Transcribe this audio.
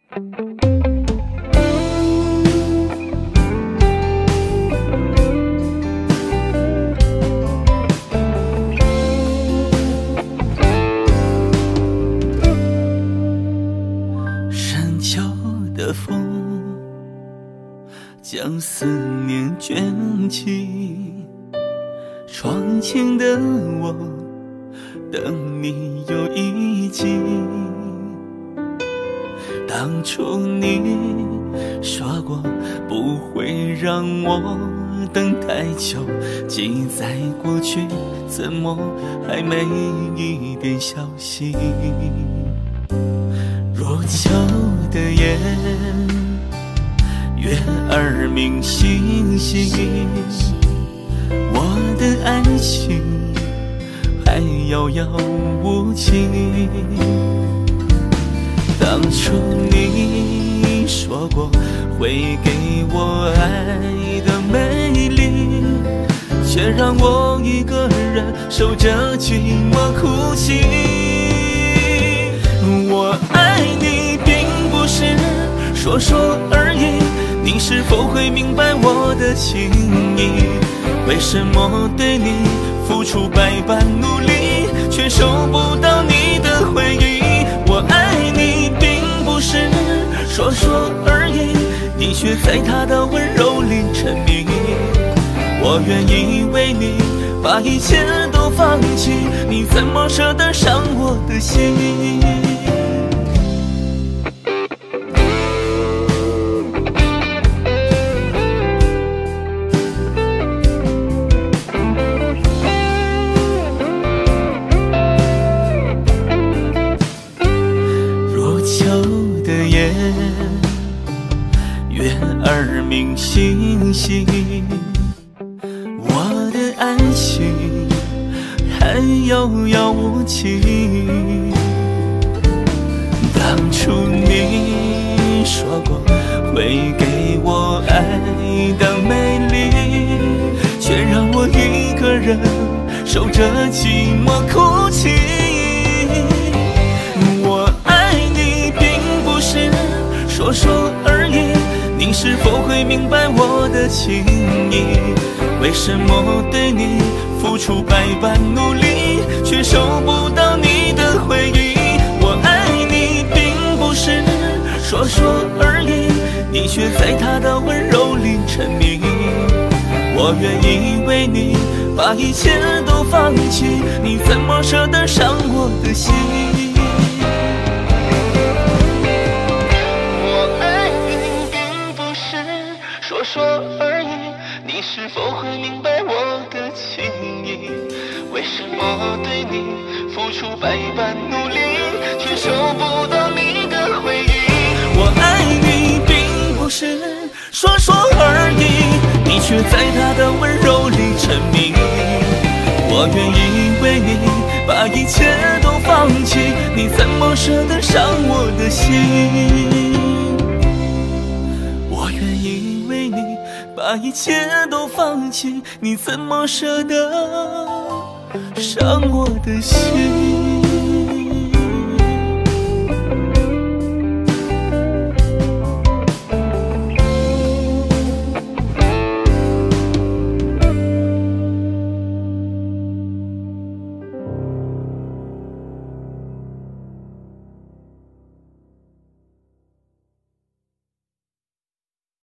深秋的风将思念卷起，窗前的我等你有意境。当初你说过不会让我等太久，记在过去，怎么还没一点消息？如秋的夜，月儿明星星，我的爱情还遥遥无期。当初你说过会给我爱的美丽，却让我一个人守着寂寞哭泣。我爱你并不是说说而已，你是否会明白我的情意？为什么对你付出百般努力，却收不到你的回忆？我爱你并不是说说而已，你却在他的温柔里沉迷。我愿意为你把一切都放弃，你怎么舍得伤我的心？月儿明星星，我的爱情还遥遥无期。当初你说过会给我爱的美丽，却让我一个人守着寂寞哭泣。我爱你并不是说说而已，你是否会明白我的情意？为什么对你付出百般努力，却收不到你的回忆？我爱你并不是说说而已，你却在他的温柔里沉迷。我愿意为你把一切都放弃，你怎么舍得伤我的心？说说而已，你是否会明白我的情意？为什么对你付出百般努力，却收不到你的回忆？我爱你并不是说说而已，你却在他的温柔里沉迷。我愿意为你把一切都放弃，你怎么舍得伤我的心？把一切都放弃，你怎么舍得伤我的心？